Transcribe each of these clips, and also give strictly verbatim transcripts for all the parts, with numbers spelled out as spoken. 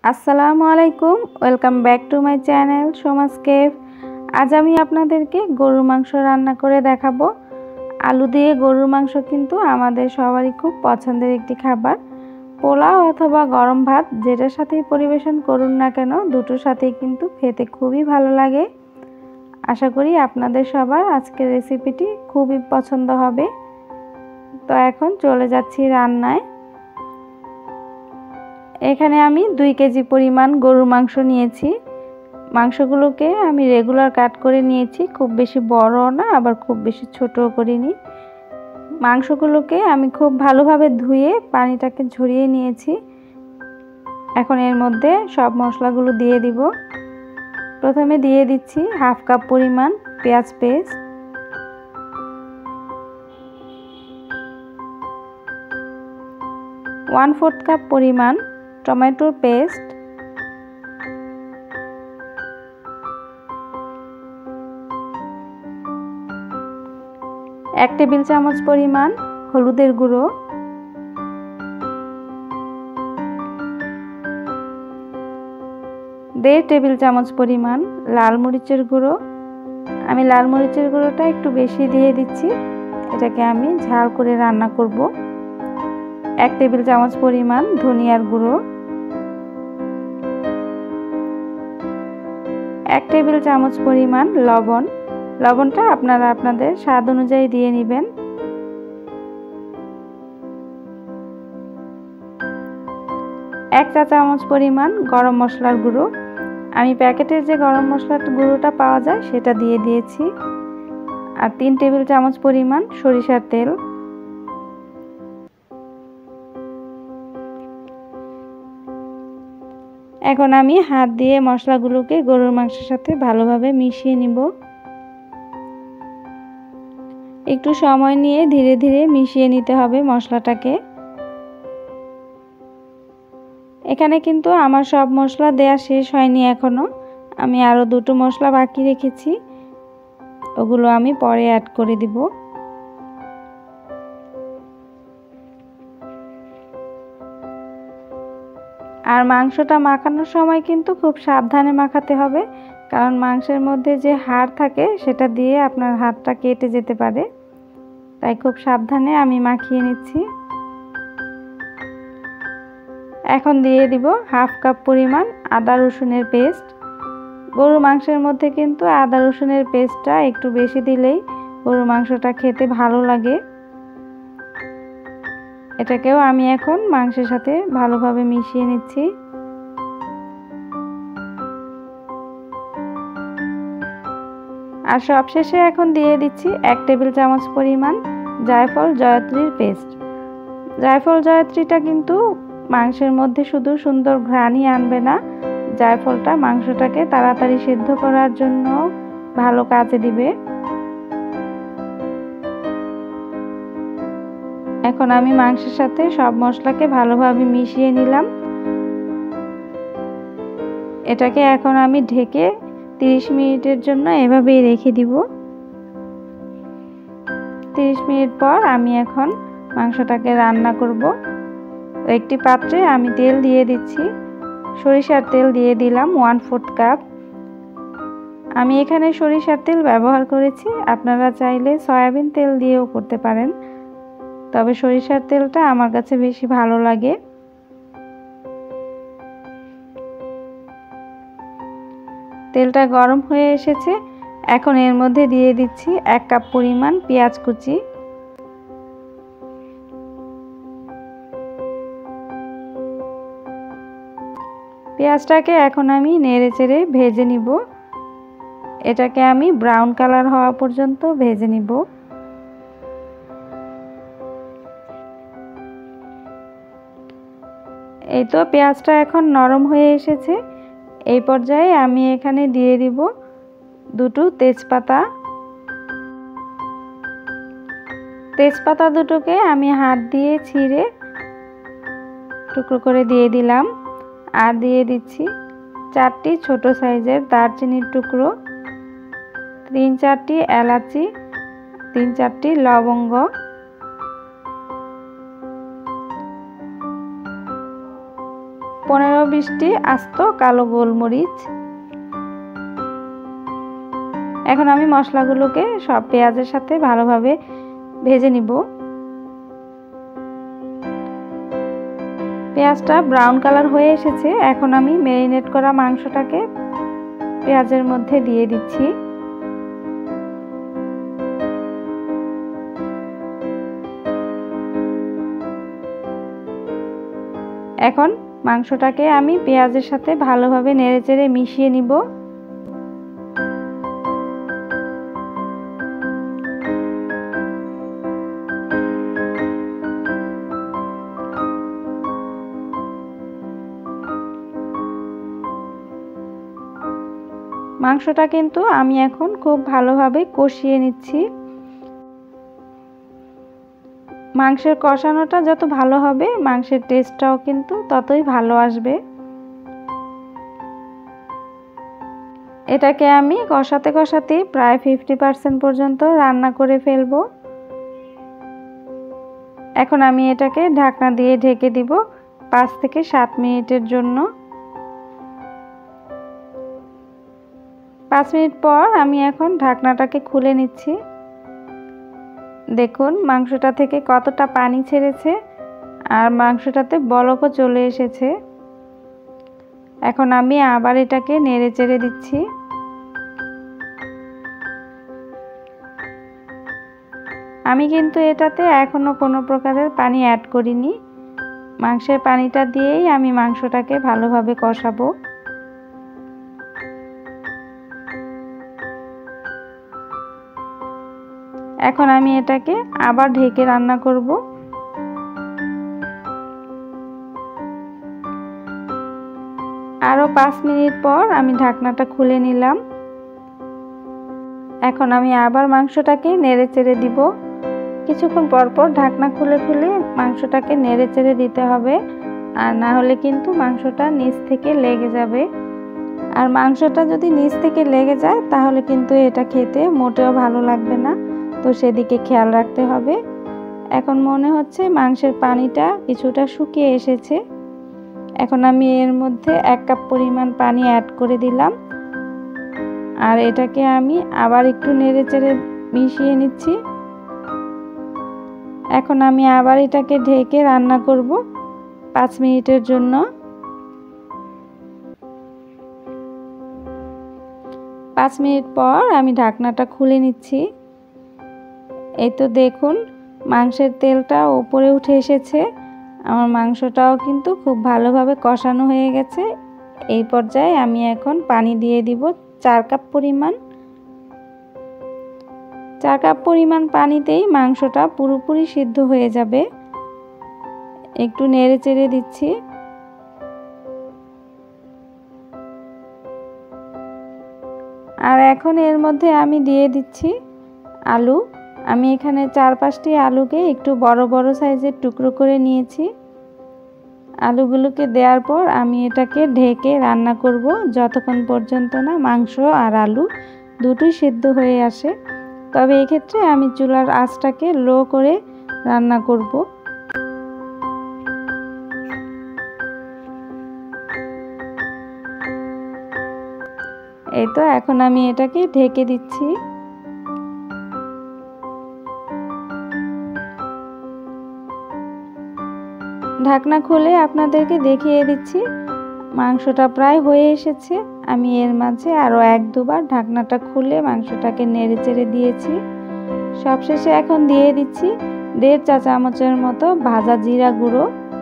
আসসালামু আলাইকুম, welcome back to my channel সোমাস কেফ। আজ আমি আপনাদেরকে গরুর মাংস রান্না করে দেখাবো। আলু দিয়ে গরুর মাংস কিন্তু আমাদের সবারই খুব পছন্দের একটি খাবার। পোলাও অথবা গরম ভাত যেটার সাথেই পরিবেশন করুন না কেন, দুটোর সাথেই কিন্তু খেতে খুবই ভালো লাগে। আশা করি আপনাদের সবার আজকের রেসিপিটি খুবই পছন্দ হবে। তো এখন চলে যাচ্ছি রান্নায়। এখানে আমি দুই কেজি পরিমাণ গরুর মাংস নিয়েছি। মাংসগুলোকে আমি রেগুলার কাট করে নিয়েছি, খুব বেশি বড় না আবার খুব বেশি ছোটও করিনি। মাংসগুলোকে আমি খুব ভালোভাবে ধুয়ে পানিটাকে ঝরিয়ে নিয়েছি। এখন এর মধ্যে সব মশলাগুলো দিয়ে দিব। প্রথমে দিয়ে দিচ্ছি হাফ কাপ পরিমাণ পেঁয়াজ পেস্ট, ওয়ান ফোর্থ কাপ পরিমাণ টমেটোর পেস্ট, এক টেবিল চামচ পরিমাণ হলুদের গুঁড়ো, দেড় টেবিল চামচ পরিমাণ লাল মরিচের গুঁড়ো। আমি লাল মরিচের গুঁড়োটা একটু বেশি দিয়ে দিচ্ছি, এটাকে আমি ঝাল করে রান্না করব। এক টেবিল চামচ পরিমাণ ধনিয়ার গুঁড়ো, এক টেবিল চামচ পরিমাণ লবণ। লবণটা আপনারা আপনাদের স্বাদ অনুযায়ী দিয়ে নেবেন। এক চা চামচ পরিমাণ গরম মশলার গুঁড়ো। আমি প্যাকেটের যে গরম মশলার গুঁড়োটা পাওয়া যায় সেটা দিয়ে দিয়েছি। আর তিন টেবিল চামচ পরিমাণ সরিষার তেল। এখন আমি হাত দিয়ে মশলাগুলোকে গরুর মাংসের সাথে ভালোভাবে মিশিয়ে নিব। একটু সময় নিয়ে ধীরে ধীরে মিশিয়ে নিতে হবে মশলাটাকে। এখানে কিন্তু আমার সব মশলা দেয়া শেষ হয়নি এখনো, আমি আরও দুটো মশলা বাকি রেখেছি, ওগুলো আমি পরে অ্যাড করে দিব। আর মাংসটা মাখানোর সময় কিন্তু খুব সাবধানে মাখাতে হবে, কারণ মাংসের মধ্যে যে হাড় থাকে সেটা দিয়ে আপনার হাতটা কেটে যেতে পারে, তাই খুব সাবধানে আমি মাখিয়ে নিচ্ছি। এখন দিয়ে দিব হাফ কাপ পরিমাণ আদা রসুনের পেস্ট। গরুর মাংসের মধ্যে কিন্তু আদা রসুনের পেস্টটা একটু বেশি দিলেই গরুর মাংসটা খেতে ভালো লাগে। এটাকেও আমি এখন মাংসের সাথে ভালোভাবে মিশিয়ে নিচ্ছি। আর সবশেষে এখন দিয়ে দিচ্ছি এক টেবিল চামচ পরিমাণ জায়ফল জয়ত্রীর পেস্ট। জায়ফল জয়ত্রীটা কিন্তু মাংসের মধ্যে শুধু সুন্দর ঘ্রাণই আনবে না, জায়ফলটা মাংসটাকে তাড়াতাড়ি সিদ্ধ করার জন্য ভালো কাজে দিবে। এখন আমি মাংসের সাথে সব মশলাকে ভালোভাবে মিশিয়ে নিলাম। এটাকে এখন আমি ঢেকে তিরিশ মিনিটের জন্য এভাবেই রেখে দিব। তিরিশ মিনিট পর আমি এখন মাংসটাকে রান্না করব। একটি পাত্রে আমি তেল দিয়ে দিচ্ছি, সরিষার তেল দিয়ে দিলাম ওয়ান ফোর্থ কাপ। আমি এখানে সরিষার তেল ব্যবহার করেছি, আপনারা চাইলে সয়াবিন তেল দিয়েও করতে পারেন, তবে সরিষার তেলটা আমার কাছে বেশি ভালো লাগে। তেলটা গরম হয়ে এসেছে, এখন এর মধ্যে দিয়ে দিচ্ছি এক কাপ পরিমাণ পেঁয়াজ কুচি। পেঁয়াজটাকে এখন আমি নেড়ে চেড়ে ভেজে নিব। এটাকে আমি ব্রাউন কালার হওয়া পর্যন্ত ভেজে নিব। এই তো পেঁয়াজটা এখন নরম হয়ে এসেছে। এই পর্যায়ে আমি এখানে দিয়ে দিব দুটো তেজপাতা। তেজপাতা দুটোকে আমি হাত দিয়ে ছিঁড়ে টুকরো করে দিয়ে দিলাম। আর দিয়ে দিচ্ছি চারটি ছোট সাইজের দারচিনির টুকরো, তিন চারটি এলাচি, তিন চারটি লবঙ্গ, পনেরো বিশটি আস্ত কালো গোলমরিচ। এখন আমি মশলাগুলোকে সব পেঁয়াজের সাথে ভালোভাবে ভেজে নিব। পেঁয়াজটা ব্রাউন কালার হয়ে এসেছে। এখন আমি ম্যারিনেট করা মাংসটাকে পেঁয়াজের মধ্যে দিয়ে দিচ্ছি। এখন মাংসটাকে আমি পেঁয়াজের সাথে ভালোভাবে নেড়েচেড়ে মিশিয়ে নিব। মাংসটা কিন্তু আমি এখন খুব ভালোভাবে কষিয়ে নিচ্ছি। মাংসের কষানোটা যত ভালো হবে মাংসের টেস্টটাও কিন্তু ততই ভালো আসবে। এটাকে আমি কষাতে কষাতে প্রায় ফিফটি পার্সেন্ট পর্যন্ত রান্না করে ফেলবো। এখন আমি এটাকে ঢাকনা দিয়ে ঢেকে দিব পাঁচ থেকে সাত মিনিটের জন্য। পাঁচ মিনিট পর আমি এখন ঢাকনাটাকে খুলে নিচ্ছি। দেখুন মাংসটা থেকে কতটা পানি ছেড়েছে আর মাংসটাতে বলকও চলে এসেছে। এখন আমি আবার এটাকে নেড়ে চেড়ে দিচ্ছি। আমি কিন্তু এটাতে এখনো কোনো প্রকারের পানি অ্যাড করিনি। মাংসের পানিটা দিয়েই আমি মাংসটাকে ভালোভাবে কষাবো। এখন আমি এটাকে আবার ঢেকে রান্না করব। আরো পাঁচ মিনিট পর আমি ঢাকনাটা খুলে নিলাম। এখন আমি আবার মাংসটাকে নেড়ে চেড়ে দিব। কিছুক্ষণ পর পর ঢাকনা খুলে খুলে মাংসটাকে নেড়ে চেড়ে দিতে হবে, আর না হলে কিন্তু মাংসটা নিচ থেকে লেগে যাবে। আর মাংসটা যদি নিচ থেকে লেগে যায় তাহলে কিন্তু এটা খেতে মোটেও ভালো লাগবে না, তো সেদিকে খেয়াল রাখতে হবে। এখন মনে হচ্ছে মাংসের পানিটা কিছুটা শুকিয়ে এসেছে। এখন আমি এর মধ্যে এক কাপ পরিমাণ পানি অ্যাড করে দিলাম, আর এটাকে আমি আবার একটু নেড়ে চেড়ে মিশিয়ে নিচ্ছি। এখন আমি আবার এটাকে ঢেকে রান্না করব পাঁচ মিনিটের জন্য। পাঁচ মিনিট পর আমি ঢাকনাটা খুলে নিচ্ছি। এই তো দেখুন মাংসের তেলটা উপরে উঠে এসেছে। আমার মাংসটাও কিন্তু খুব ভালোভাবে কষানো হয়ে গেছে। এই পর্যায়ে আমি এখন পানি দিয়ে দিব চার কাপ পরিমাণ। চার কাপ পরিমাণ পানিতেই মাংসটা পুরোপুরি সিদ্ধ হয়ে যাবে। একটু নেড়ে চেড়ে দিচ্ছি। আর এখন এর মধ্যে আমি দিয়ে দিচ্ছি আলু। আমি এখানে চার পাঁচটি আলুকে একটু বড় বড় সাইজের টুকরো করে নিয়েছি। আলুগুলোকে দেওয়ার পর আমি এটাকে ঢেকে রান্না করব যতক্ষণ পর্যন্ত না মাংস আর আলু দুটোই সিদ্ধ হয়ে আসে। তবে এক্ষেত্রে আমি চুলার আঁচটাকে লো করে রান্না করব। এই তো এখন আমি এটাকে ঢেকে দিচ্ছি। ঢাকনা খুলে আপনাদেরকে দেখিয়ে দিচ্ছি মাংসটা প্রায় হয়ে এসেছে। আমি এর মাঝে আরও এক দুবার ঢাকনাটা খুলে মাংসটাকে নেড়ে চেড়ে দিয়েছি। সবশেষে এখন দিয়ে দিচ্ছি দেড় চা চামচের মতো ভাজা জিরা গুঁড়ো,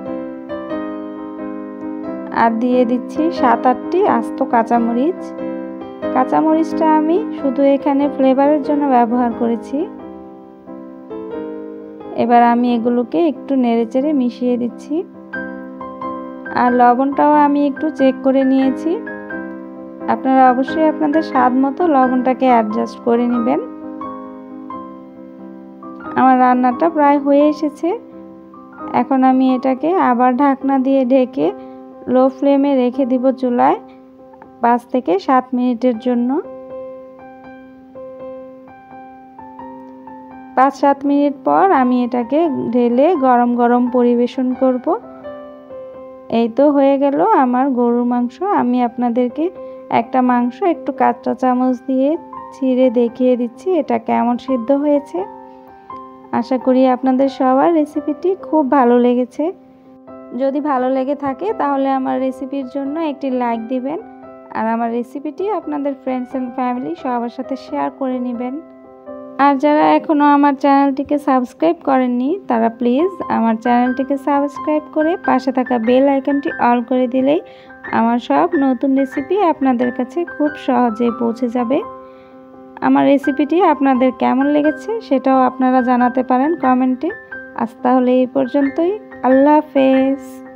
আর দিয়ে দিচ্ছি সাত আটটি আস্ত কাঁচামরিচ। কাঁচামরিচটা আমি শুধু এখানে ফ্লেভারের জন্য ব্যবহার করেছি। এবার আমি এগুলোকে একটু নেড়েচেড়ে মিশিয়ে দিচ্ছি। আর লবণটাও আমি একটু চেক করে নিয়েছি। আপনারা অবশ্যই আপনাদের স্বাদ মতো লবণটাকে অ্যাডজাস্ট করে নেবেন। আমার রান্নাটা প্রায় হয়ে এসেছে। এখন আমি এটাকে আবার ঢাকনা দিয়ে ঢেকে লো ফ্লেমে রেখে দিব চুলায় পাঁচ থেকে সাত মিনিটের জন্য। পাঁচ সাত মিনিট পর আমি এটাকে ঢেলে গরম গরম পরিবেশন করব। এই তো হয়ে গেল আমার গরুর মাংস। আমি আপনাদেরকে একটা মাংস একটু কাঁচা চামচ দিয়ে ছিঁড়ে দেখিয়ে দিচ্ছি এটা কেমন সিদ্ধ হয়েছে। আশা করি আপনাদের সবার রেসিপিটি খুব ভালো লেগেছে। যদি ভালো লেগে থাকে তাহলে আমার রেসিপির জন্য একটি লাইক দিবেন, আর আমার রেসিপিটি আপনাদের ফ্রেন্ডস অ্যান্ড ফ্যামিলি সবার সাথে শেয়ার করে নেবেন। আর যারা এখনও আমার চ্যানেলটিকে সাবস্ক্রাইব করেননি তারা প্লিজ আমার চ্যানেলটিকে সাবস্ক্রাইব করে পাশে থাকা বেল আইকনটি অল করে দিলেই আমার সব নতুন রেসিপি আপনাদের কাছে খুব সহজেই পৌঁছে যাবে। আমার রেসিপিটি আপনাদের কেমন লেগেছে সেটাও আপনারা জানাতে পারেন কমেন্টে। আজ তাহলে এই পর্যন্তই। আল্লাহ হাফেজ।